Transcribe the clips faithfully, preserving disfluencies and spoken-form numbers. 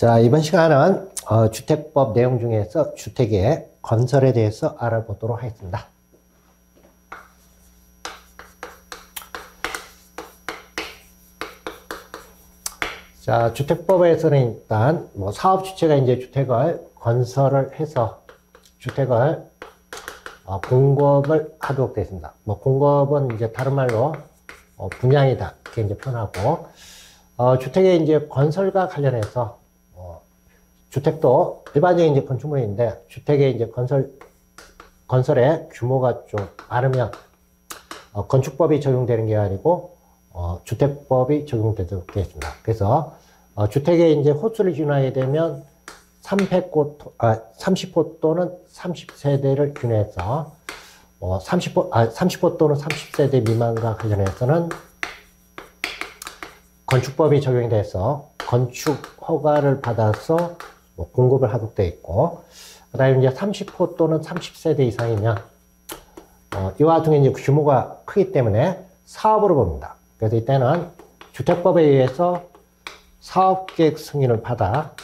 자, 이번 시간은 어, 주택법 내용 중에서 주택의 건설에 대해서 알아보도록 하겠습니다. 자, 주택법에서는 일단 뭐 사업 주체가 이제 주택을 건설을 해서 주택을 어, 공급을 하도록 되어 있습니다. 뭐 공급은 이제 다른 말로 어, 분양이다 이렇게 이제 표현하고, 어, 주택의 이제 건설과 관련해서 어, 주택도 일반적인 이제 건축물인데 주택의 이제 건설 건설의 규모가 좀 많으면 어, 건축법이 적용되는 게 아니고 어, 주택법이 적용되도록 되어 있습니다. 그래서 어, 주택의 이제 호수를 기준하게 되면 삼백 호, 아, 삼십 호 또는 삼십 세대를 규정해서 어, 삼십 호, 아, 삼십 호 또는 삼십 세대 미만과 관련해서는 건축법이 적용이 돼서 건축 허가를 받아서 뭐 공급을 하도록 되어 있고, 그 다음에 이제 삼십 호 또는 삼십 세대 이상이면 어, 이와 같은 이제 규모가 크기 때문에 사업으로 봅니다. 그래서 이때는 주택법에 의해서 사업계획 승인을 받아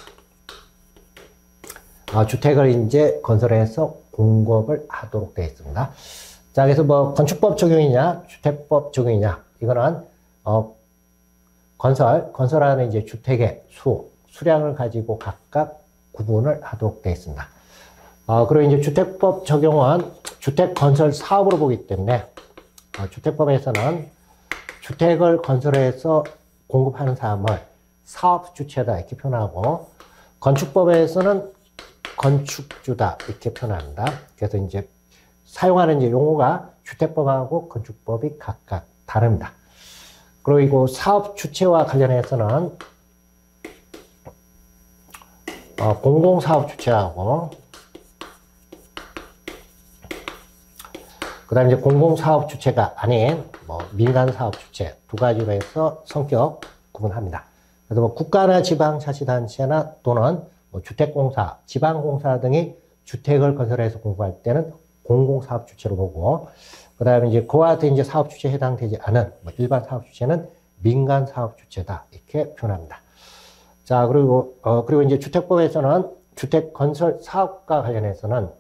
어, 주택을 이제 건설해서 공급을 하도록 되어 있습니다. 자, 그래서 뭐 건축법 적용이냐, 주택법 적용이냐, 이거는 어, 건설, 건설하는 이제 주택의 수, 수량을 가지고 각각 구분을 하도록 되어 있습니다. 어, 그리고 이제 주택법 적용은 주택 건설 사업으로 보기 때문에 어, 주택법에서는 주택을 건설해서 공급하는 사람을 사업 주체다 이렇게 표현하고, 건축법에서는 건축주다 이렇게 표현합니다. 그래서 이제 사용하는 이제 용어가 주택법하고 건축법이 각각 다릅니다. 그리고 사업 주체와 관련해서는 어, 공공사업 주체하고 그 다음에 이제 공공사업 주체가 아닌 뭐 민간사업 주체 두 가지로 해서 성격 구분합니다. 그래서 뭐 국가나 지방자치단체나 또는 뭐 주택공사, 지방공사 등이 주택을 건설해서 공급할 때는 공공사업 주체로 보고, 그 다음에 이제 그와 같은 이제 사업 주체에 해당되지 않은 뭐 일반 사업 주체는 민간 사업 주체다 이렇게 표현합니다. 자, 그리고 어 그리고 이제 주택법에서는 주택 건설 사업과 관련해서는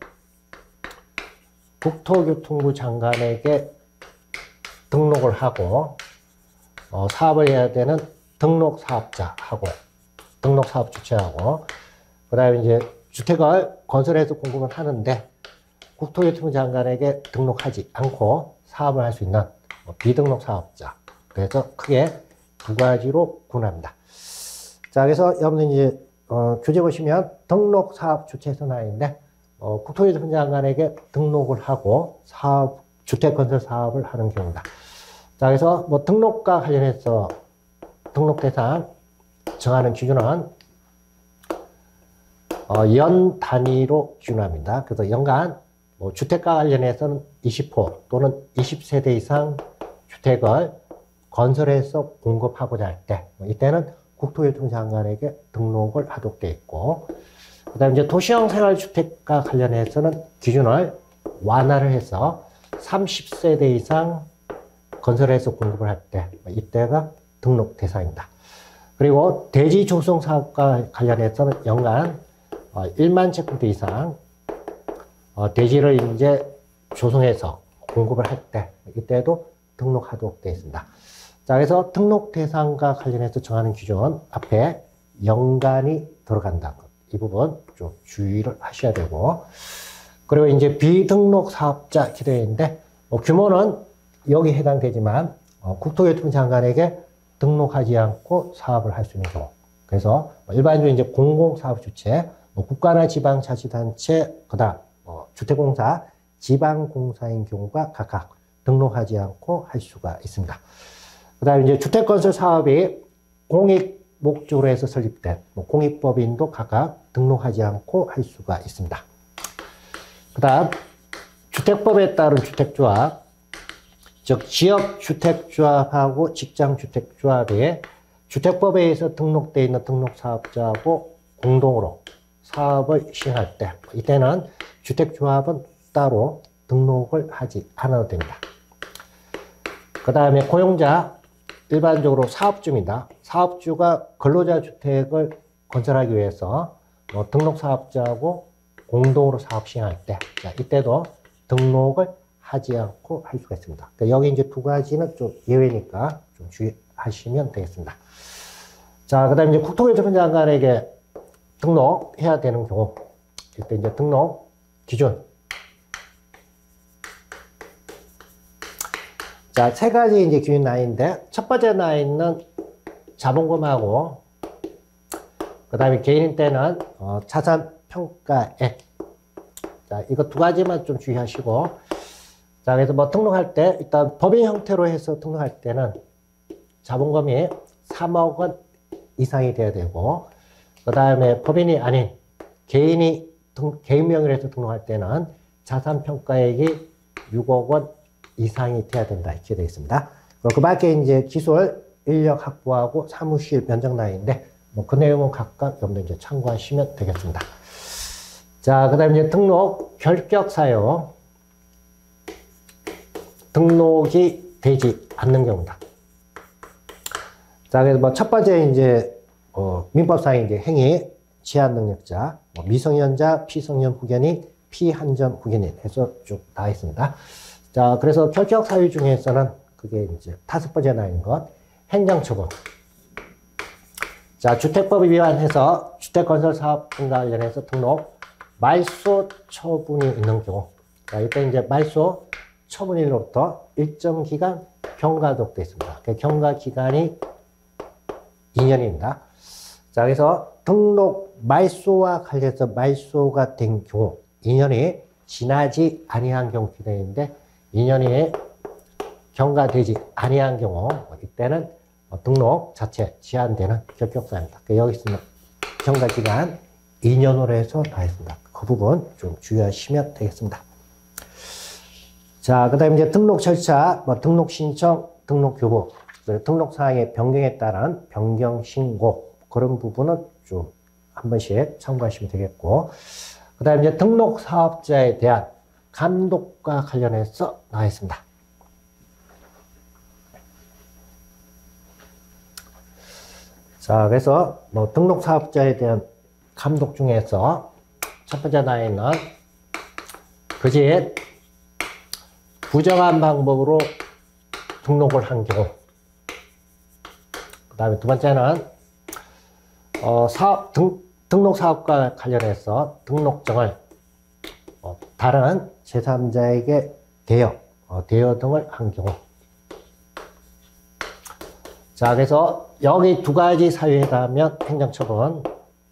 국토교통부 장관에게 등록을 하고 어 사업을 해야 되는 등록 사업자하고 등록 사업 주체하고, 그 다음에 이제 주택을 건설해서 공급을 하는데 국토교통부 장관에게 등록하지 않고 사업을 할 수 있는 비등록 사업자. 그래서 크게 두 가지로 구분합니다. 자, 그래서 여러분들 이제 어, 교재 보시면 등록 사업 주체에서 나있는데 어, 국토교통부 장관에게 등록을 하고 사업 주택 건설 사업을 하는 경우다. 자, 그래서 뭐 등록과 관련해서 등록 대상 정하는 기준은 어, 연 단위로 기준합니다. 그래서 연간 뭐 주택과 관련해서는 이십 호 또는 이십 세대 이상 주택을 건설해서 공급하고자 할 때, 뭐 이때는 국토교통부 장관에게 등록을 하도록 되어 있고, 그 다음에 이제 도시형 생활주택과 관련해서는 기준을 완화를 해서 삼십 세대 이상 건설해서 공급을 할 때, 뭐 이때가 등록 대상입니다. 그리고 대지 조성 사업과 관련해서는 연간 어, 일만 제곱미터 이상 어, 대지를 이제 조성해서 공급을 할 때, 이때도 등록하도록 되어 있습니다. 자, 그래서 등록 대상과 관련해서 정하는 기준 앞에 연간이 들어간다는 것, 이 부분 좀 주의를 하셔야 되고, 그리고 이제 비등록 사업자 이렇게 되어 있는데 뭐 규모는 여기 해당되지만 어, 국토교통부 장관에게 등록하지 않고 사업을 할 수 있는 경우, 그래서 일반적으로 이제 공공사업 주체, 뭐 국가나 지방자치단체, 그다음 어, 주택공사, 지방공사인 경우가 각각 등록하지 않고 할 수가 있습니다. 그다음 이제 주택건설 사업이 공익 목적으로 해서 설립된 뭐 공익법인도 각각 등록하지 않고 할 수가 있습니다. 그다음 주택법에 따른 주택조합, 즉 지역주택조합하고 직장주택조합에 주택법에 의해서 등록되어 있는 등록사업자하고 공동으로 사업을 시행할 때, 이때는 주택조합은 따로 등록을 하지 않아도 됩니다. 그 다음에 고용자, 일반적으로 사업주입니다. 사업주가 근로자 주택을 건설하기 위해서 뭐 등록 사업자하고 공동으로 사업 시행할 때, 자, 이때도 등록을 하지 않고 할 수가 있습니다. 그러니까 여기 이제 두 가지는 좀 예외니까 좀 주의하시면 되겠습니다. 자, 그 다음에 이제 국토교통부 장관에게 등록해야 되는 경우, 이때 이제 등록 기준. 자, 세 가지 이제 기준 나이인데, 첫 번째 나이는 자본금하고, 그 다음에 개인인 때는 어, 자산평가액. 자, 이거 두 가지만 좀 주의하시고, 자, 그래서 뭐 등록할 때, 일단 법인 형태로 해서 등록할 때는 자본금이 삼억 원 이상이 돼야 되고, 그 다음에 법인이 아닌 개인이, 등, 개인 명의로 해서 등록할 때는 자산평가액이 육억 원 이상이 돼야 된다. 이렇게 되어 있습니다. 그 밖에 이제 기술, 인력 확보하고 사무실 면적 나이인데, 뭐 그 내용은 각각 여러분들 이제 참고하시면 되겠습니다. 자, 그 다음에 이제 등록 결격 사유. 등록이 되지 않는 경우다. 자, 그래서 뭐 첫 번째 이제 어, 민법상 이제 행위 제한 능력자, 뭐 미성년자, 피성년 후견인, 피한전 후견인 해서 쭉 나와 있습니다. 자, 그래서 결격 사유 중에서는 그게 이제 다섯 번째 나인 것, 행정처분. 자, 주택법에 위반해서 주택건설사업 등과 관련해서 등록 말소 처분이 있는 경우. 자, 이때 이제 말소 처분일로부터 일정 기간 경과도 되어 있습니다. 그 경과 기간이 이 년입니다. 자, 그래서 등록 말소와 관련해서 말소가 된 경우, 이 년이 지나지 아니한 경우 기대인데, 이 년이 경과되지 아니한 경우, 이때는 등록 자체 제한되는 결격사입니다. 여기 있으면 경과 기간 이 년으로 해서 다 했습니다. 그 부분 좀 주의하시면 되겠습니다. 자, 그 다음에 이제 등록 절차, 뭐 등록 신청, 등록 교부, 등록 사항의 변경에 따른 변경 신고, 그런 부분은 좀 한 번씩 참고하시면 되겠고, 그 다음에 이제 등록 사업자에 대한 감독과 관련해서 나와 있습니다. 자, 그래서 뭐 등록 사업자에 대한 감독 중에서 첫 번째 나이는 그지 부정한 방법으로 등록을 한 경우. 그 다음에 두 번째는 어, 사업, 등, 등록 사업과 관련해서 등록증을 어, 다른 제삼자에게 대여, 어, 대여 등을 한 경우. 자, 그래서 여기 두 가지 사유에 해당하면 행정처분,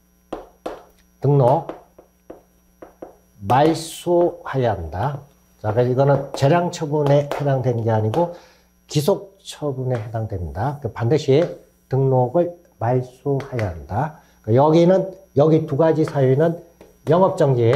등록, 말소하여야 한다. 자, 그래서 이거는 재량처분에 해당되는 게 아니고 기속처분에 해당됩니다. 반드시 등록을 말소해야 한다. 여기는, 여기 두 가지 사유는 영업정지,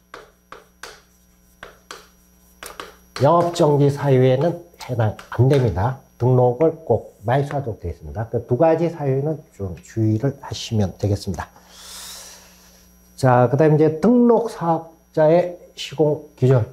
영업정지 사유에는 해당 안 됩니다. 등록을 꼭 말소하도록 되어 있습니다. 그 두 가지 사유는 좀 주의를 하시면 되겠습니다. 자, 그 다음에 이제 등록 사업자의 시공 기준.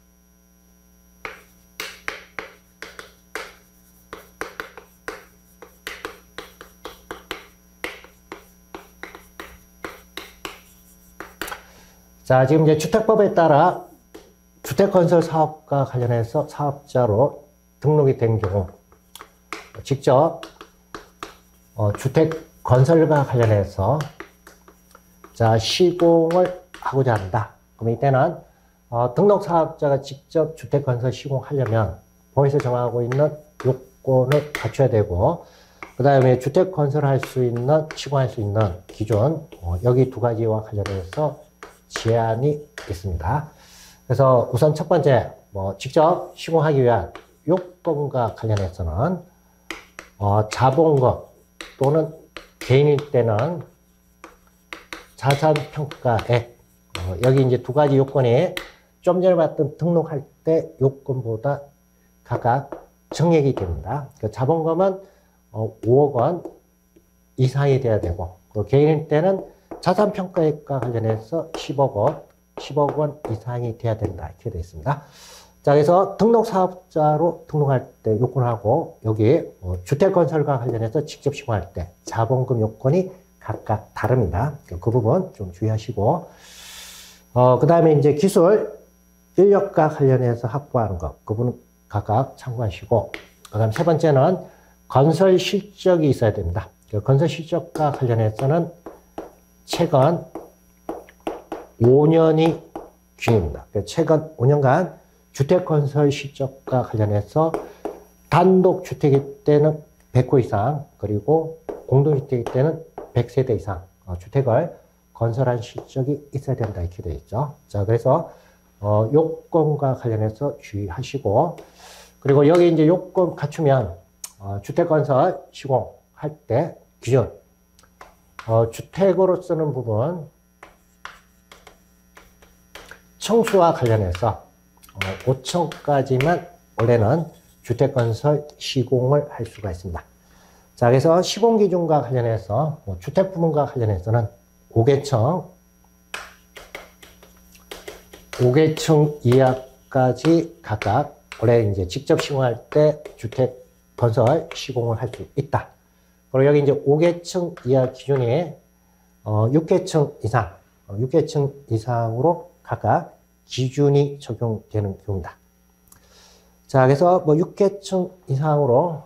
자, 지금 이제 주택법에 따라 주택건설 사업과 관련해서 사업자로 등록이 된 경우, 직접 어, 주택건설과 관련해서 자, 시공을 하고자 한다. 그럼 이때는 어, 등록 사업자가 직접 주택건설 시공하려면 법에서 정하고 있는 요건을 갖춰야 되고, 그 다음에 주택건설할 수 있는, 시공할 수 있는 기준, 어, 여기 두 가지와 관련해서 제한이 있습니다. 그래서 우선 첫 번째, 뭐 직접 시공하기 위한 요건과 관련해서는 어, 자본금 또는 개인일 때는 자산평가액, 어, 여기 이제 두 가지 요건이 좀 전에 봤던 등록할 때 요건보다 각각 정액이 됩니다. 그 자본금은 어, 오억 원 이상이 돼야 되고, 또 개인일 때는 자산평가액과 관련해서 십억 원, 십억 원 이상이 돼야 된다. 이렇게 되어 있습니다. 자, 그래서 등록사업자로 등록할 때 요건하고, 여기 어, 주택건설과 관련해서 직접 시공할 때 자본금 요건이 각각 다릅니다. 그 부분 좀 주의하시고, 어, 그 다음에 이제 기술, 인력과 관련해서 확보하는 것, 그 부분 각각 참고하시고, 그 다음 세 번째는 건설 실적이 있어야 됩니다. 그 건설 실적과 관련해서는 최근 오 년이 기준입니다. 최근 오 년간 주택 건설 실적과 관련해서 단독주택일 때는 백 호 이상, 그리고 공동주택일 때는 백 세대 이상 주택을 건설한 실적이 있어야 된다, 이렇게 되어 있죠. 자, 그래서 어, 요건과 관련해서 주의하시고, 그리고 여기 이제 요건 갖추면 어, 주택 건설 시공할 때 기준, 어, 주택으로 쓰는 부분, 청수와 관련해서 어, 오천까지만 원래는 주택건설 시공을 할 수가 있습니다. 자, 그래서 시공기준과 관련해서 뭐 주택 부분과 관련해서는 오 계층, 오 계층 이하까지 각각 원래 이제 직접 시공할 때 주택 건설 시공을 할 수 있다. 그리고 여기 이제 오 계층 이하 기준이 어, 육 계층 이상, 어, 육 계층 이상으로 각각 기준이 적용되는 경우입니다. 자, 그래서 뭐 육 계층 이상으로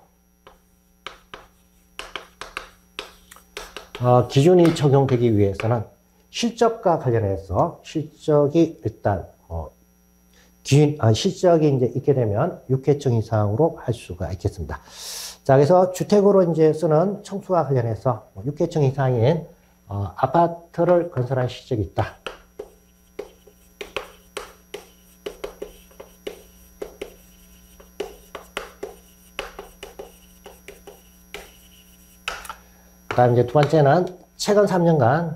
어, 기준이 적용되기 위해서는 실적과 관련해서 실적이 일단 어, 기준, 아, 실적이 이제 있게 되면 육 계층 이상으로 할 수가 있겠습니다. 자, 그래서 주택으로 이제 쓰는 청수와 관련해서 육 계층 이상인 어, 아파트를 건설한 실적이 있다. 그 다음 이제 두 번째는 최근 삼 년간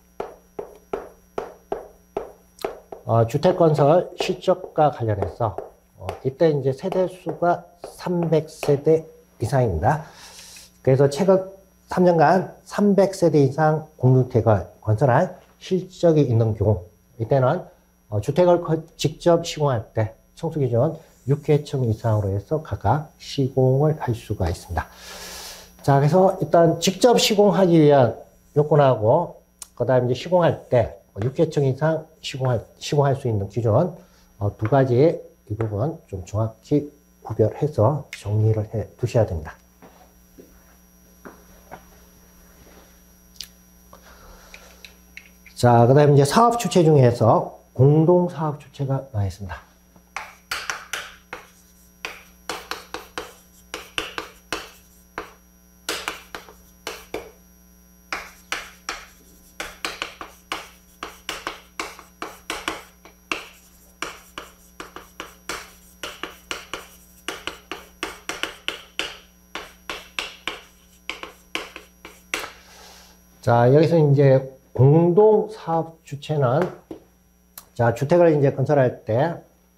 어, 주택 건설 실적과 관련해서 어, 이때 이제 세대 수가 삼백 세대 이상입니다. 그래서 최근 삼 년간 삼백 세대 이상 공동주택을 건설한 실적이 있는 경우, 이때는 어, 주택을 직접 시공할 때 청수기준 육 계층 이상으로 해서 각각 시공을 할 수가 있습니다. 자, 그래서 일단 직접 시공하기 위한 요건하고, 그 다음에 이제 시공할 때 육 계층 이상 시공할, 시공할 수 있는 기준 어, 두 가지 이 부분 좀 정확히 구별해서 정리를 해 두셔야 됩니다. 자, 그 다음에 이제 사업 주체 중에서 공동 사업 주체가 나와 있습니다. 자, 여기서 이제 공동 사업 주체는, 자, 주택을 이제 건설할 때,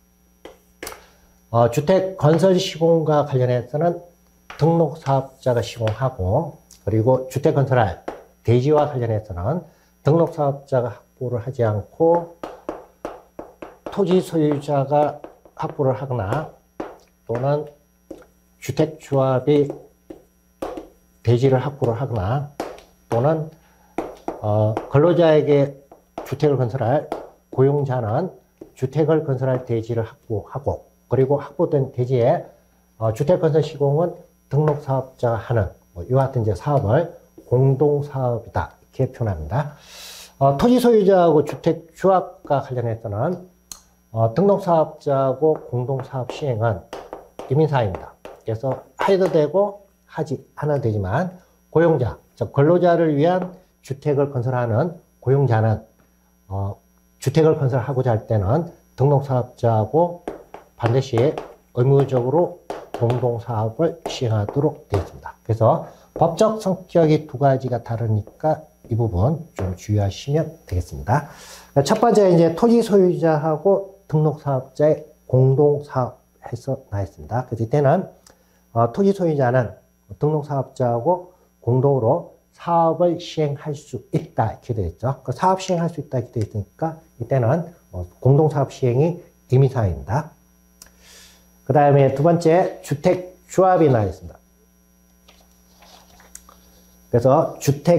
어, 주택 건설 시공과 관련해서는 등록 사업자가 시공하고, 그리고 주택 건설할 대지와 관련해서는 등록 사업자가 확보를 하지 않고 토지 소유자가 확보를 하거나, 또는 주택 조합이 대지를 확보를 하거나, 또는 어, 근로자에게 주택을 건설할 고용자는 주택을 건설할 대지를 확보하고, 그리고 확보된 대지에 어, 주택 건설 시공은 등록 사업자가 하는 뭐 이와 같은 이제 사업을 공동 사업이다, 이렇게 표현합니다. 어, 토지 소유자하고 주택 조합과 관련해서는 어, 등록 사업자하고 공동 사업 시행은 임의사항입니다. 그래서 해도 되고 하지 않아도 되지만, 고용자, 즉 근로자를 위한 주택을 건설하는 고용자는 어, 주택을 건설하고자 할 때는 등록사업자하고 반드시 의무적으로 공동사업을 시행하도록 되어 있습니다. 그래서 법적 성격이 두 가지가 다르니까 이 부분 좀 주의하시면 되겠습니다. 첫 번째, 이제 토지 소유자하고 등록사업자의 공동사업해서 나와 있습니다. 그래서 이때는 어, 토지 소유자는 등록사업자하고 공동으로 사업을 시행할 수 있다, 이렇게 되어 있죠. 그 사업 시행할 수 있다, 이렇게 되어 있으니까 이때는 어, 공동사업 시행이 임의사항입니다. 그 다음에 두 번째, 주택 조합이 나와 있습니다. 그래서 주택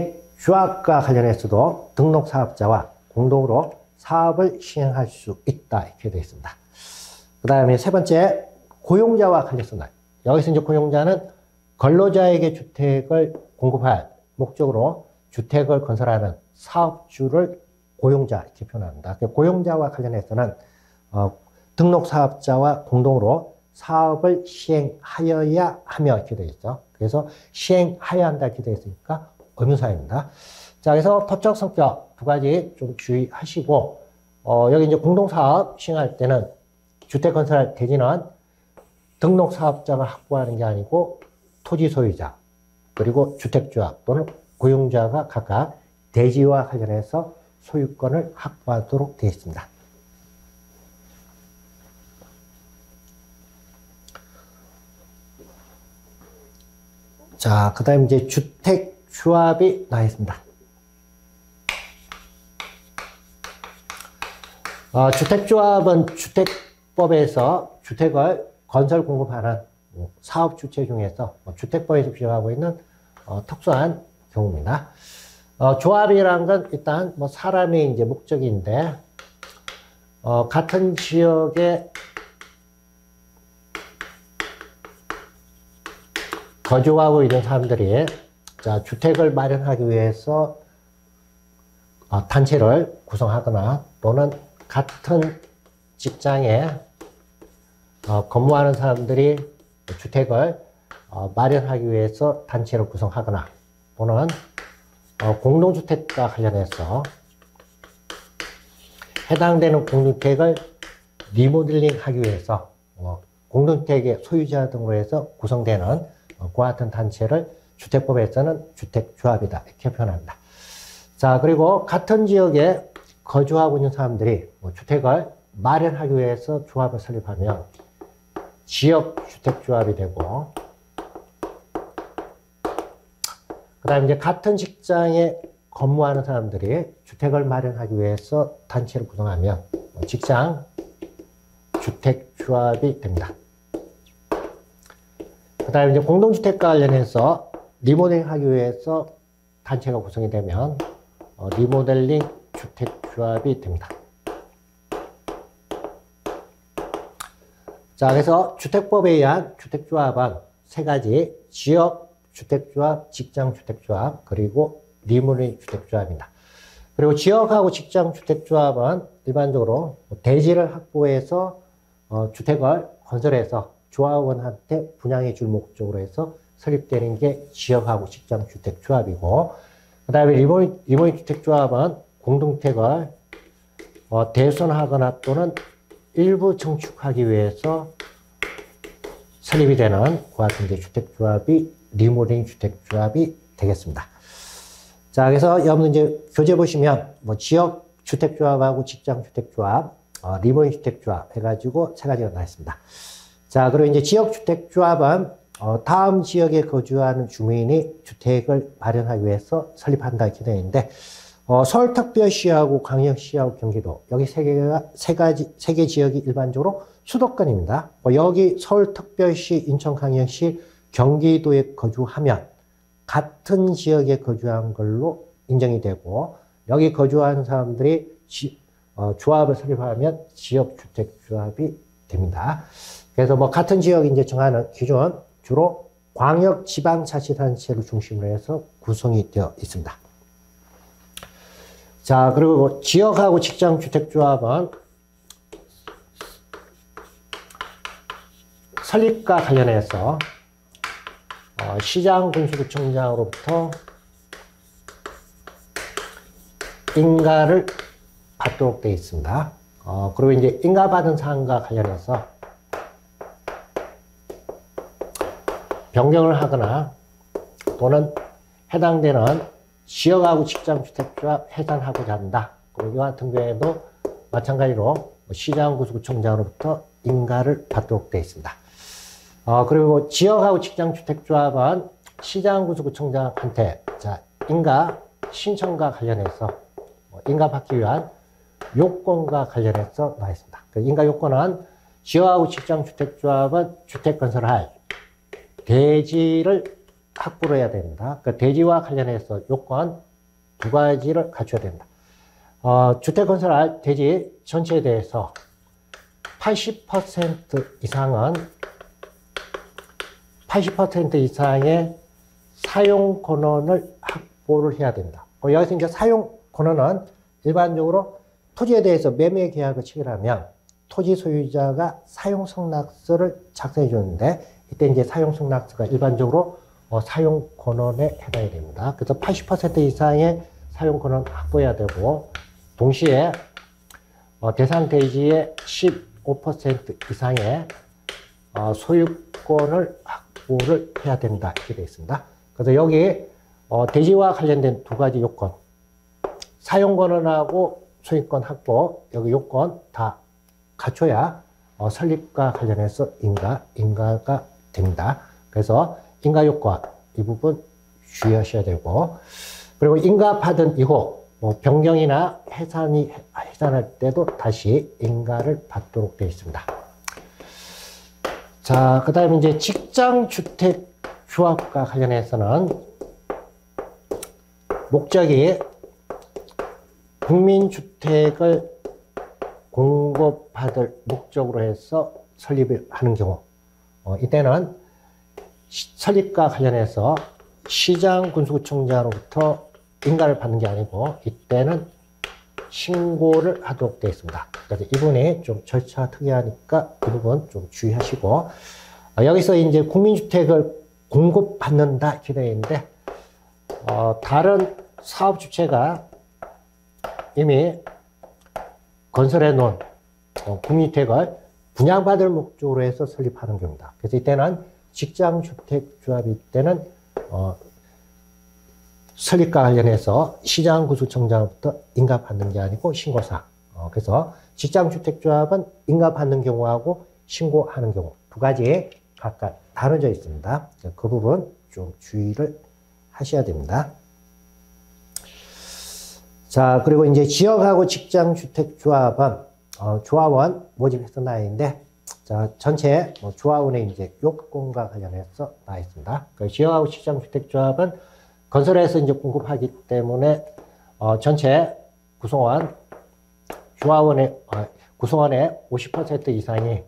주택조합과 관련해서도 등록사업자와 공동으로 사업을 시행할 수 있다. 이렇게 되어 있습니다. 그 다음에 세 번째, 고용자와 관련해서는 여기서 이제 고용자는 근로자에게 주택을 공급할 목적으로 주택을 건설하는 사업주를 고용자 이렇게 표현합니다. 고용자와 관련해서는 어, 등록사업자와 공동으로 사업을 시행하여야 하며 이렇게 되어 있죠. 그래서 시행하여야 한다 이렇게 되어 있으니까 의무사입니다. 자, 그래서 법적 성격 두 가지 좀 주의하시고, 어, 여기 이제 공동사업 시행할 때는 주택 건설할 대지는 등록사업자가 확보하는 게 아니고 토지 소유자, 그리고 주택조합 또는 고용자가 각각 대지와 관련해서 소유권을 확보하도록 되어 있습니다. 자, 그 다음에 이제 주택조합이 나와 있습니다. 어, 주택조합은 주택법에서 주택을 건설 공급하는 사업 주체 중에서 주택법에서 규정하고 있는 어, 특수한 경우입니다. 어, 조합이란 건 일단 뭐 사람의 이제 목적인데, 어, 같은 지역에 거주하고 있는 사람들이 자, 주택을 마련하기 위해서 어, 단체를 구성하거나 또는 같은 직장에 어, 근무하는 사람들이 주택을 어, 마련하기 위해서 단체를 구성하거나 또는 어, 공동주택과 관련해서 해당되는 공동주택을 리모델링 하기 위해서 어, 공동주택의 소유자 등으로 해서 구성되는 어, 그와 같은 단체를 주택법에서는 주택조합이다 이렇게 표현합니다. 자, 그리고 같은 지역에 거주하고 있는 사람들이 뭐 주택을 마련하기 위해서 조합을 설립하면 지역주택조합이 되고, 그 다음에 이제 같은 직장에 근무하는 사람들이 주택을 마련하기 위해서 단체를 구성하면 직장 주택조합이 됩니다. 그 다음에 이제 공동주택과 관련해서 리모델링 하기 위해서 단체가 구성이 되면 어, 리모델링 주택조합이 됩니다. 자, 그래서 주택법에 의한 주택조합은 세 가지, 지역주택조합, 직장주택조합, 그리고 리모델링 주택조합입니다. 그리고 지역하고 직장주택조합은 일반적으로 대지를 확보해서 어, 주택을 건설해서 조합원한테 분양해 줄 목적으로 해서 설립되는 게 지역하고 직장주택조합이고, 그 다음에 리모델링, 리모델링 주택조합은 공동주택을 어, 대손하거나 또는 일부 증축하기 위해서 설립이 되는 그와 같은 이제 주택조합이 리모델링 주택조합이 되겠습니다. 자, 그래서 여러분 이제 교재 보시면 뭐 지역 주택조합하고 직장 주택조합, 어, 리모델링 주택조합 해가지고 세 가지가 나와 있습니다. 자, 그리고 이제 지역 주택조합은 어, 다음 지역에 거주하는 주민이 주택을 마련하기 위해서 설립한다 이렇게 되어 있는데, 어, 서울특별시하고 광역시하고 경기도 여기 세 개가 세 가지 세 개 지역이 일반적으로 수도권입니다. 어, 여기 서울특별시, 인천광역시, 경기도에 거주하면 같은 지역에 거주한 걸로 인정이 되고, 여기 거주하는 사람들이 지, 어, 조합을 설립하면 지역주택조합이 됩니다. 그래서 뭐 같은 지역 이제 정하는 기준 주로 광역지방자치단체를 중심으로 해서 구성이 되어 있습니다. 자, 그리고 지역하고 직장주택조합은 설립과 관련해서 어, 시장군수구청장으로부터 인가를 받도록 되어 있습니다. 어, 그리고 이제 인가받은 사항과 관련해서 변경을 하거나 또는 해당되는 지역하고 직장주택조합 해산하고자 한다. 그리고 이와 같은 경우에도 마찬가지로 시장군수구청장으로부터 인가를 받도록 되어 있습니다. 어, 그리고 지역하고 직장주택조합은 시장군수구청장한테 자, 인가 신청과 관련해서 인가 받기 위한 요건과 관련해서 나와 있습니다. 그 인가 요건은 지역하고 직장주택조합은 주택 건설할 대지를 확보를 해야 됩니다. 그 대지와 관련해서 요건 두 가지를 갖춰야 된다. 어, 주택 건설할 대지 전체에 대해서 팔십 퍼센트 이상은 팔십 퍼센트 이상의 사용 권한을 확보를 해야 된다. 어, 여기서 이제 사용 권한은 일반적으로 토지에 대해서 매매 계약을 체결하면 토지 소유자가 사용 승낙서를 작성해 주는데 이때 이제 사용 승낙서가 일반적으로 어, 사용 권한에 해당이 됩니다. 그래서 팔십 퍼센트 이상의 사용 권한 확보해야 되고 동시에 어, 대상 대지의 십오 퍼센트 이상의 어, 소유권을 확보를 해야 된다 이렇게 되어 있습니다. 그래서 여기 어, 대지와 관련된 두 가지 요건, 사용 권한하고 소유권 확보 여기 요건 다 갖춰야 어, 설립과 관련해서 인가, 인가가 됩니다. 그래서 인가 요건 이 부분 주의하셔야 되고, 그리고 인가받은 이후 뭐 변경이나 해산이 해산할 때도 다시 인가를 받도록 되어 있습니다. 자, 그다음에 이제 직장주택 조합과 관련해서는 목적이 국민주택을 공급받을 목적으로 해서 설립을 하는 경우, 어, 이때는 시, 설립과 관련해서 시장 군수구청장으로부터 인가를 받는 게 아니고 이때는 신고를 하도록 되어 있습니다. 그래서 이분이 좀 절차가 특이하니까 이 부분 좀 주의하시고, 어, 여기서 이제 국민주택을 공급받는다 이렇게 되어 있는데 어, 다른 사업 주체가 이미 건설해 놓은 어, 국민주택을 분양받을 목적으로 해서 설립하는 경우입니다. 그래서 이때는 직장주택조합일 때는 어, 설립과 관련해서 시장군수청장으로부터 인가받는 게 아니고 신고사항. 어, 그래서 직장주택조합은 인가받는 경우하고 신고하는 경우 두 가지 각각 다뤄져 있습니다. 그 부분 좀 주의를 하셔야 됩니다. 자, 그리고 이제 지역하고 직장주택조합은 어, 조합원 모집해서 나와 있는데, 자, 전체 뭐 조합원의 이제 요건과 관련해서 나와 있습니다. 그 지역하고 직장주택조합은 건설에서 이제 공급하기 때문에 어, 전체 구성원 조합원의 어, 구성원의 오십 퍼센트 이상이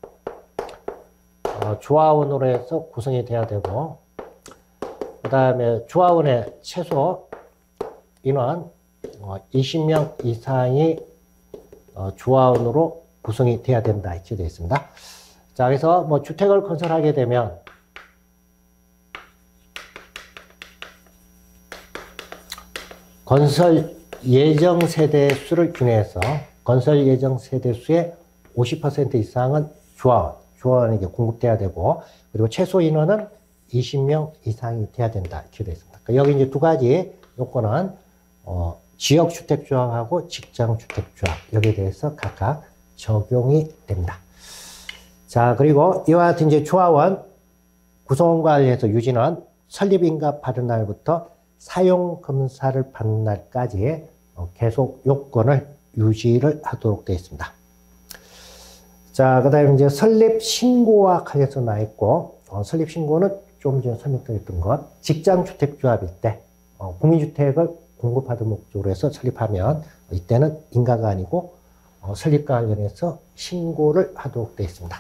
어, 조합원으로 해서 구성이 돼야 되고, 그 다음에 조합원의 최소 인원 어, 이십 명 이상이 어, 조합원으로 구성이 돼야 된다 이렇게 되어 있습니다. 자, 그래서 뭐 주택을 건설하게 되면 건설 예정 세대 수를 균해서 건설 예정 세대 수의 오십 퍼센트 이상은 조합원, 조합원에게 공급돼야 되고, 그리고 최소 인원은 이십 명 이상이 돼야 된다 이렇게 되어 있습니다. 여기 이제 두 가지 요건은 어, 지역주택조합하고 직장주택조합 여기에 대해서 각각 적용이 됩니다. 자, 그리고 이와 같은 이제 조합원 구성원과 관련해서 유지는 설립인가 받은 날부터 사용 검사를 받는 날까지 계속 요건을 유지를 하도록 되어 있습니다. 자, 그 다음에 이제 설립 신고와 관련해서 나 있고, 어, 설립 신고는 좀 전에 설명드렸던 것, 직장주택조합일 때 어, 국민주택을 공급받은 목적으로 해서 설립하면 이때는 인가가 아니고 어, 설립과 관련해서 신고를 하도록 되어 있습니다.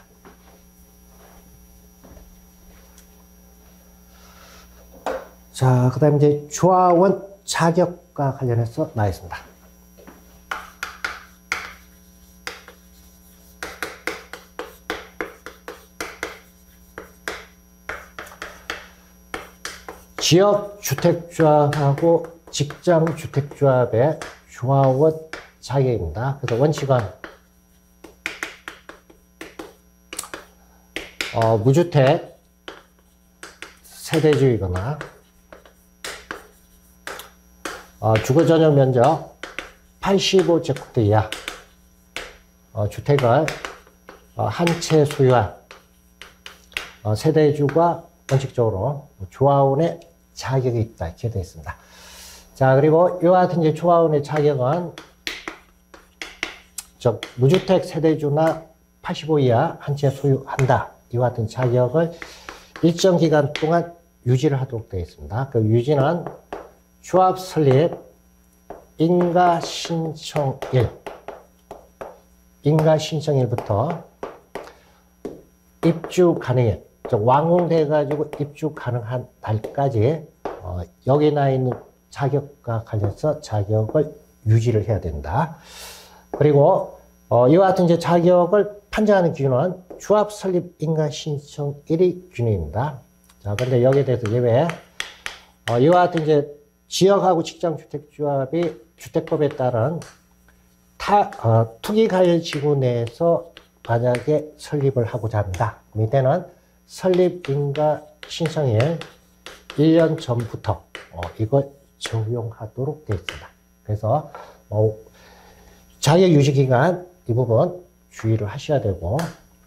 자, 그 다음에 이제 조합원 자격과 관련해서 나와 있습니다. 지역주택조합하고 직장주택조합의 조합원 자격입니다. 그래서 원칙은 어, 무주택 세대주이거나 어, 주거전용 면적 팔십오 제곱미터 이하 어, 주택을 어, 한 채 소유한 어, 세대주가 원칙적으로 조합원의 자격이 있다 이렇게 되어 있습니다. 자, 그리고 이와 같은 이제 조합원의 자격은 즉 무주택 세대주나 팔십오 이하 한 채 소유한다 이와 같은 자격을 일정 기간 동안 유지를 하도록 되어 있습니다. 그 유지는 조합 설립 인가 신청일, 인가 신청일부터 입주 가능일, 즉 완공돼가지고 입주 가능한 날까지 어, 여기 나 있는 자격과 관련해서 자격을 유지를 해야 된다. 그리고 어, 이와 같은 이제 자격을 판정하는 기준은 조합 설립 인가 신청일이 기준입니다. 자, 근데 여기에 대해서 예외, 어, 이와 같은 이제 지역하고 직장주택조합이 주택법에 따른 타, 어, 투기 관련 지구 내에서 만약에 설립을 하고자 한다. 이때는 설립 인가 신청일 일 년 전부터 어, 이걸 적용하도록 되어 있습니다. 그래서 어, 자격 유지 기간 이 부분 주의를 하셔야 되고,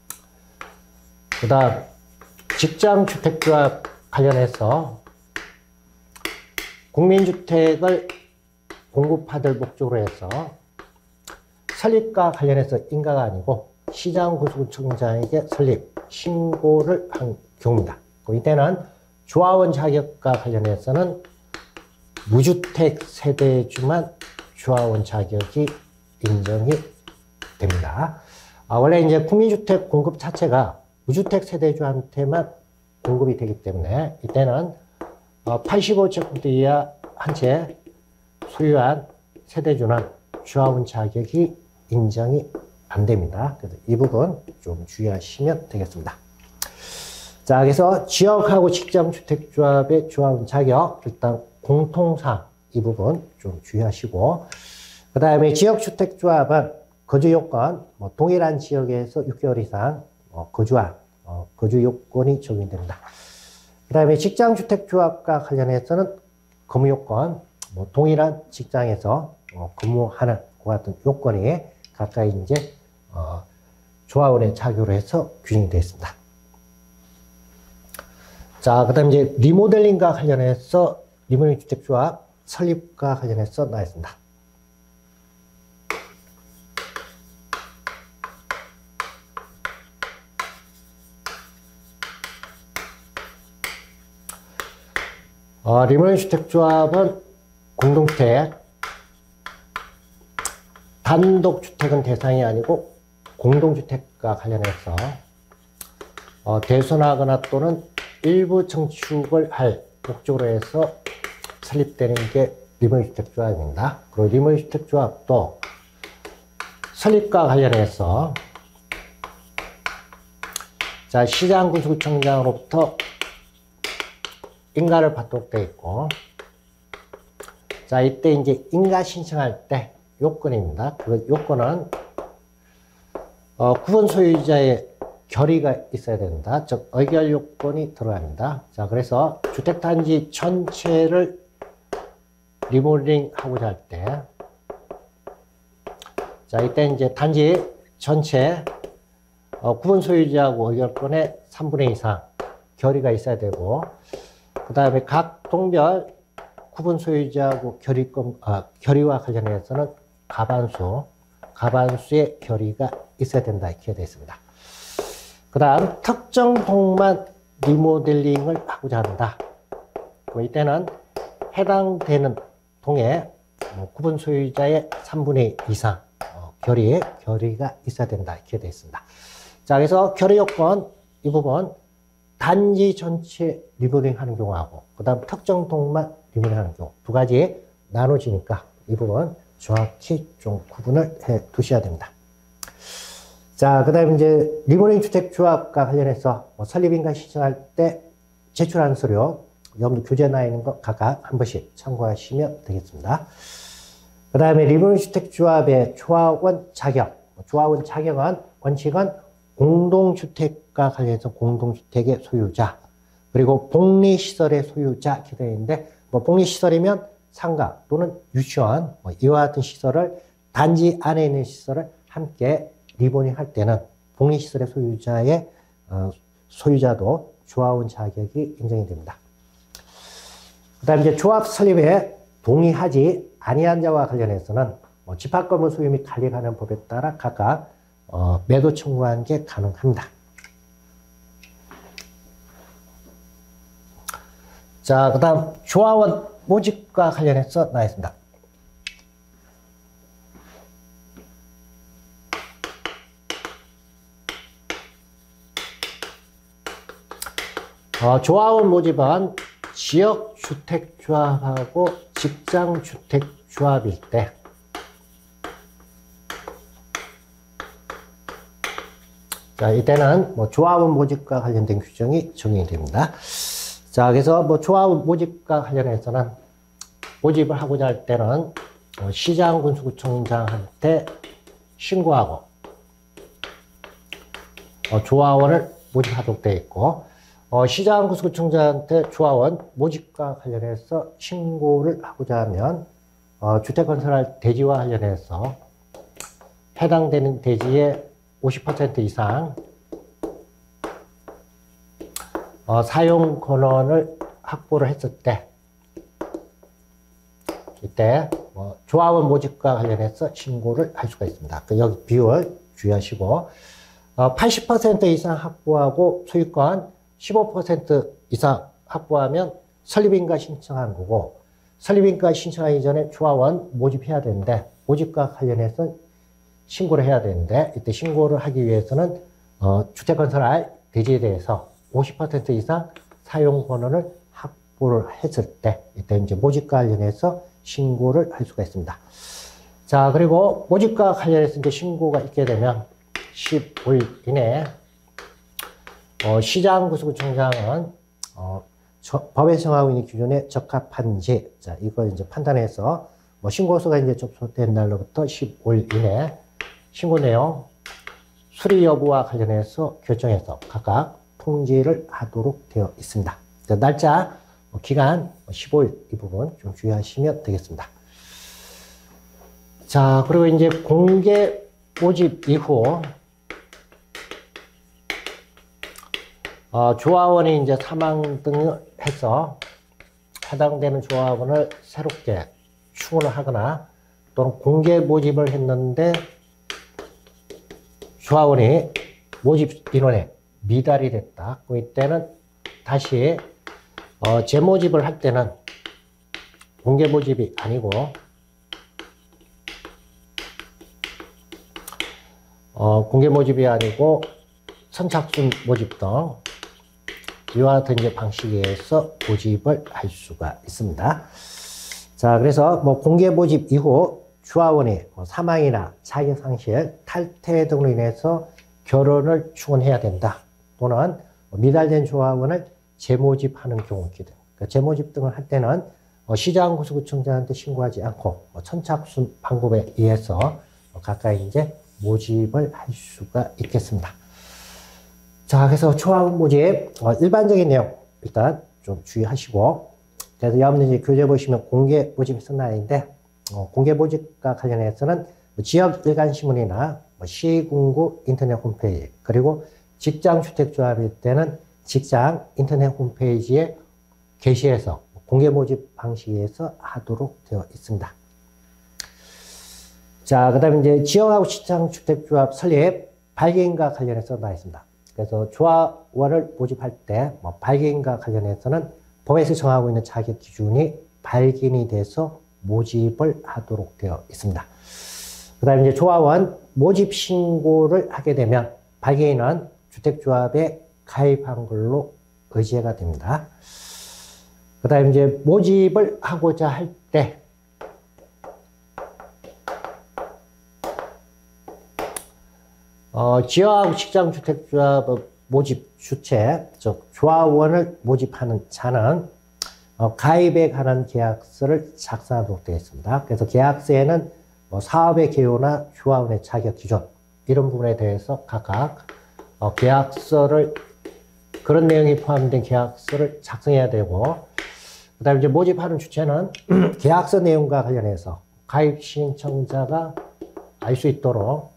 그 다음 직장주택조합 관련해서 국민주택을 공급받을 목적으로 해서 설립과 관련해서 인가가 아니고 시장구청장에게 설립 신고를 한 경우입니다. 이때는 조합원 자격과 관련해서는 무주택 세대주만 조합원 자격이 인정이 됩니다. 아, 원래 이제 국민주택 공급 자체가 무주택 세대주한테만 공급이 되기 때문에 이때는 팔십오 제곱미터 이하 한 채 소유한 세대주는 조합원 자격이 인정이 안 됩니다. 그래서 이 부분 좀 주의하시면 되겠습니다. 자, 그래서 지역하고 직장주택조합의 조합원 자격, 일단 공통상 이 부분 좀 주의하시고, 그 다음에 지역주택조합은 거주요건, 뭐 동일한 지역에서 육 개월 이상 어, 거주한 어, 거주요건이 적용됩니다. 그 다음에 직장주택조합과 관련해서는 근무요건, 뭐 동일한 직장에서 어, 근무하는 그 같은 요건이 가까이 이제 어, 조합원의 자격으로 해서 규정이 되어 있습니다. 자, 그 다음 이제 리모델링과 관련해서 리모델링 주택조합 설립과 관련해서 나와 있습니다. 어, 리모델링 주택조합은 공동주택, 단독주택은 대상이 아니고 공동주택과 관련해서 어, 대손하거나 또는 일부 증축을 할 목적으로 해서 설립되는 게 리모델링 주택조합입니다. 그리고 리모델링 주택조합도 설립과 관련해서 자, 시장구청장으로부터 인가를 받도록 되어 있고, 자, 이때 이제 인가 신청할 때 요건입니다. 그 요건은 어, 구분 소유자의 결의가 있어야 된다. 즉 의결 요건이 들어갑니다. 자, 그래서 주택단지 전체를 리모델링 하고자 할 때, 자, 이때 이제 단지 전체 어, 구분 소유자하고 의결권의 삼분의 이 이상 결의가 있어야 되고, 그 다음에 각 동별 구분 소유자하고 결의권, 아, 결의와 관련해서는 가반수, 가반수의 결의가 있어야 된다. 이렇게 되어 있습니다. 그 다음 특정 동만 리모델링을 하고자 한다. 이때는 해당되는 동에 뭐 구분 소유자의 삼분의 이 이상 어, 결의, 결의가 있어야 된다. 이렇게 되어 있습니다. 자, 그래서 결의 요건 이 부분 단지 전체 리모델링 하는 경우하고 그 다음 특정 동만 리모델링 하는 경우 두 가지 나눠지니까 이 부분 정확히 좀 구분을 해 두셔야 됩니다. 자, 그 다음에 이제 리모델링 주택조합과 관련해서 뭐 설립인가 신청할 때 제출하는 서류 여러분들 교재에 나와 있는 거 각각 한 번씩 참고하시면 되겠습니다. 그 다음에 리모델링 주택조합의 조합원 자격, 조합원 자격은 원칙은 공동주택과 관련해서 공동주택의 소유자, 그리고 복리시설의 소유자 이렇게 되어 있는데, 뭐 복리시설이면 상가 또는 유치원, 뭐 이와 같은 시설을 단지 안에 있는 시설을 함께 리모델링 할 때는 복리시설의 소유자의 어, 소유자도 조합원 자격이 인정이 됩니다. 그 다음 이제 조합 설립에 동의하지 아니한 자와 관련해서는 뭐 집합건물 소유 및 관리 관련 법에 따라 각각 어, 매도 청구하는 게 가능합니다. 자, 그 다음 조합원 모집과 관련해서 나와 있습니다. 어, 조합원 모집은 지역주택조합하고 직장주택조합일 때 자, 이때는 뭐 조합원 모집과 관련된 규정이 적용이 됩니다. 자, 그래서 뭐 조합원 모집과 관련해서는 모집을 하고자 할 때는 어, 시장군수구청장한테 신고하고 어, 조합원을 모집하도록 되어 있고 어, 시장군수구청장한테 조합원 모집과 관련해서 신고를 하고자 하면 어, 주택건설할 대지와 관련해서 해당되는 대지의 오십 퍼센트 이상 어, 사용 권한을 확보를 했을 때 이때 뭐 조합원 모집과 관련해서 신고를 할 수가 있습니다. 그 여기 비율 주의하시고 어, 팔십 퍼센트 이상 확보하고 소유권 십오 퍼센트 이상 확보하면 설립인가 신청한 거고 설립인가 신청하기 전에 조합원 모집해야 되는데 모집과 관련해서 신고를 해야 되는데 이때 신고를 하기 위해서는 어, 주택건설할 대지에 대해서 오십 퍼센트 이상 사용 권한을 확보를 했을 때 이때 이제 모집과 관련해서 신고를 할 수가 있습니다. 자, 그리고 모집과 관련해서 이제 신고가 있게 되면 십오 일 이내에 어, 시장군수구청장은 어, 저, 법에서 정하고 있는 기준에 적합한지 자, 이걸 이제 판단해서 뭐 신고서가 이제 접수된 날로부터 십오 일 이내 신고 내용 수리 여부와 관련해서 결정해서 각각 통지를 하도록 되어 있습니다. 날짜, 기간 십오 일 이 부분 좀 주의하시면 되겠습니다. 자, 그리고 이제 공개 모집 이후 어, 조합원이 이제 사망 등을 해서 해당되는 조합원을 새롭게 충원을 하거나 또는 공개 모집을 했는데 조합원이 모집 인원에 미달이 됐다. 이때는 다시 어, 재모집을 할 때는 공개 모집이 아니고 어, 공개 모집이 아니고 선착순 모집 등 이와 같은 이제 방식에 의해서 모집을 할 수가 있습니다. 자, 그래서 뭐 공개 모집 이후 조합원이 뭐 사망이나 자격상실, 탈퇴 등으로 인해서 결혼을 충원해야 된다. 또는 미달된 조합원을 재모집하는 경우 있거든. 그러니까 재모집 등을 할 때는 어, 시장군수구청장한테 신고하지 않고 어, 선착순 방법에 의해서 어, 가까이 이제 모집을 할 수가 있겠습니다. 자, 그래서 조합원 모집 어, 일반적인 내용 일단 좀 주의하시고 그래서 여러분들 이제 교재 보시면 공개 모집이 쓴 날인데 어, 공개 모집과 관련해서는 뭐 지역 일간신문이나 뭐 시군구 인터넷 홈페이지 그리고 직장주택조합일 때는 직장 인터넷 홈페이지에 게시해서 공개 모집 방식에서 하도록 되어 있습니다. 자, 그 다음에 이제 지역하고 직장주택조합 설립 발기인과 관련해서 나와 있습니다. 그래서 조합원을 모집할 때 뭐 발기인과 관련해서는 법에서 정하고 있는 자격 기준이 발기인이 돼서 모집을 하도록 되어 있습니다. 그 다음에 이제 조합원 모집 신고를 하게 되면 발기인은 주택조합에 가입한 걸로 의제가 됩니다. 그 다음에 이제 모집을 하고자 할 때 어, 지역하고 직장주택조합 모집 주체, 즉 조합원을 모집하는 자는 어, 가입에 관한 계약서를 작성하도록 되어 있습니다. 그래서 계약서에는 뭐 사업의 개요나 조합원의 자격 기준 이런 부분에 대해서 각각 어, 계약서를 그런 내용이 포함된 계약서를 작성해야 되고 그 다음에 이제 모집하는 주체는 계약서 내용과 관련해서 가입 신청자가 알 수 있도록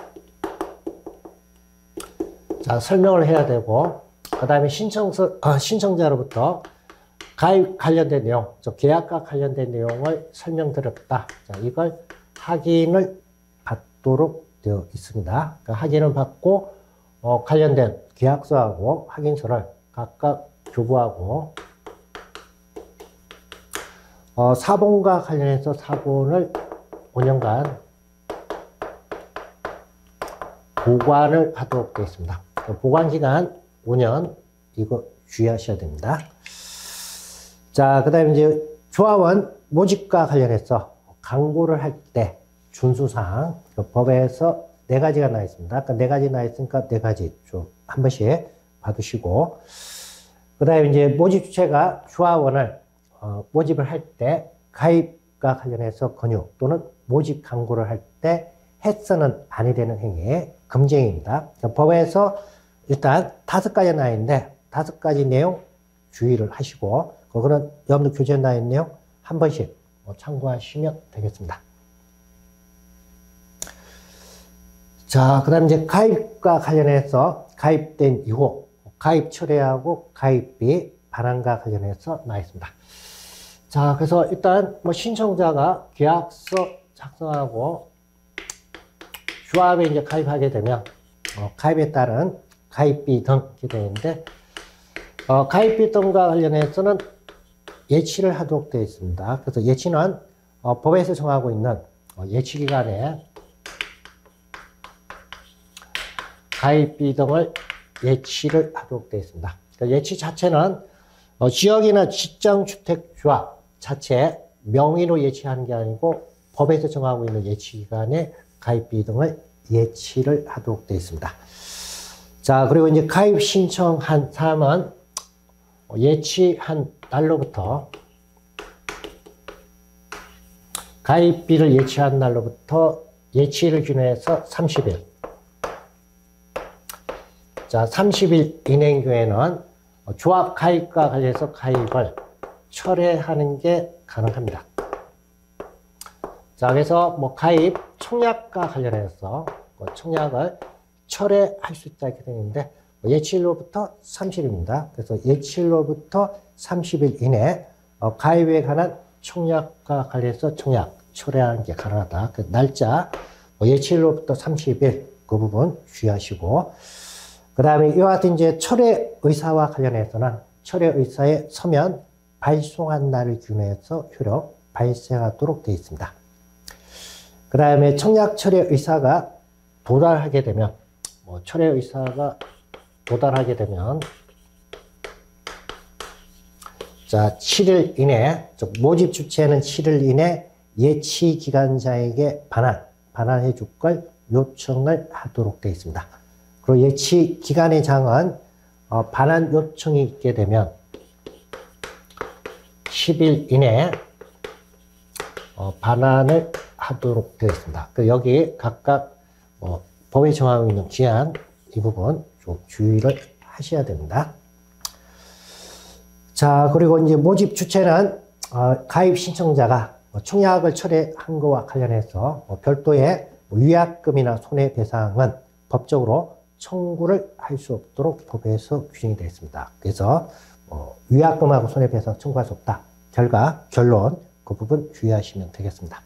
자, 설명을 해야 되고 그 다음에 신청서, 아, 신청자로부터 가입 관련된 내용, 즉 계약과 관련된 내용을 설명드렸다. 자, 이걸 확인을 받도록 되어 있습니다. 그 확인을 받고 어, 관련된 계약서하고 확인서를 각각 교부하고 어, 사본과 관련해서 사본을 오 년간 보관을 하도록 되어 있습니다. 보관 기간 오 년 이거 주의하셔야 됩니다. 자, 그 다음에 이제 조합원 모집과 관련해서 광고를 할 때 준수사항, 그 법에서 네 가지가 나와 있습니다. 아까 네 가지 나와 있으니까 네 가지 좀 한 번씩 봐두시고, 그 다음에 이제 모집 주체가 조합원을 어, 모집을 할 때 가입과 관련해서 권유 또는 모집 광고를 할 때 해서는 아니 되는 행위, 금지행위입니다. 법에서 일단 다섯 가지 나와 있는데 다섯 가지 내용 주의를 하시고, 그거는 여러분들 교재에 나와 있는 내용 한 번씩 참고하시면 되겠습니다. 자, 그 다음 이제 가입과 관련해서 가입된 이후 가입 철회하고 가입비 반환과 관련해서 나와 있습니다. 자, 그래서 일단 뭐 신청자가 계약서 작성하고 조합에 이제 가입하게 되면 어, 가입에 따른 가입비 등 이렇게 되어 있는데, 어, 가입비 등과 관련해서는 예치를 하도록 되어 있습니다. 그래서 예치는 어, 법에서 정하고 있는 어, 예치 기간에 가입비 등을 예치를 하도록 되어 있습니다. 그러니까 예치 자체는 어, 지역이나 직장주택조합 자체 명의로 예치하는 게 아니고 법에서 정하고 있는 예치 기간에 가입비 등을 예치를 하도록 되어 있습니다. 자, 그리고 이제 가입 신청한 사람은 예치한 날로부터 가입비를 예치한 날로부터 예치를 기준해서 삼십 일. 자, 삼십 일 이내인 경우에는 조합 가입과 관련해서 가입을 철회하는 게 가능합니다. 자, 그래서 뭐 가입 청약과 관련해서 뭐 청약을 철회할 수 있다 이렇게 되는데, 예치일로부터 삼십 일입니다. 그래서 예치일로부터 삼십 일 이내 어, 가입에 관한 청약과 관련해서 청약 철회하는 게 가능하다. 그 날짜 뭐 예치일로부터 삼십 일 그 부분 주의하시고, 그 다음에 이와 같은 이제 철회 의사와 관련해서는 철회 의사의 서면 발송한 날을 기준해서 효력 발생하도록 되어 있습니다. 그 다음에 청약 철회 의사가 도달하게 되면 뭐 철회 의사가 도달하게 되면 자, 칠 일 이내, 즉 모집 주체는 칠 일 이내 예치 기간자에게 반환, 반환해 줄 걸 요청을 하도록 되어 있습니다. 그리고 예치 기간의 장은 어, 반환 요청이 있게 되면 십 일 이내 어, 반환을 하도록 되어 있습니다. 그 여기 각각 어, 법에 정하고 있는 기한 이 부분 좀 주의를 하셔야 됩니다. 자, 그리고 이제 모집 주체는 어, 가입 신청자가 뭐 청약을 철회한 것과 관련해서 뭐 별도의 뭐 위약금이나 손해배상은 법적으로 청구를 할 수 없도록 법에서 규정이 되어 있습니다. 그래서 어, 위약금하고 손해배상 청구할 수 없다. 결과, 결론 그 부분 주의하시면 되겠습니다.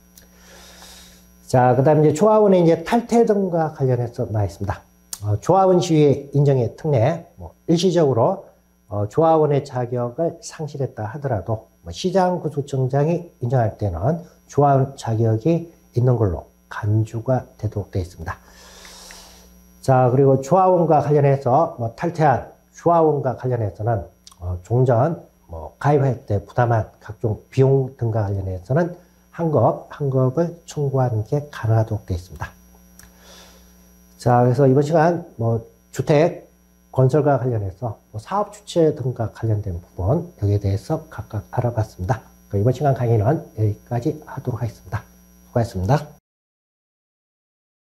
자, 그 다음에 이제 조합원의 이제 탈퇴 등과 관련해서 나와 있습니다. 어, 조합원 시위의 인정의 특례, 뭐 일시적으로 어, 조합원의 자격을 상실했다 하더라도 뭐 시장구조청장이 인정할 때는 조합원 자격이 있는 걸로 간주가 되도록 되어 있습니다. 자, 그리고 조합원과 관련해서 뭐 탈퇴한 조합원과 관련해서는 어, 종전 뭐 가입할 때 부담한 각종 비용 등과 관련해서는 한급, 한급을 청구하는 게 가능하도록 되어 있습니다. 자, 그래서 이번 시간 뭐 주택 건설과 관련해서 뭐 사업 주체 등과 관련된 부분 여기에 대해서 각각 알아봤습니다. 이번 시간 강의는 여기까지 하도록 하겠습니다. 수고하셨습니다.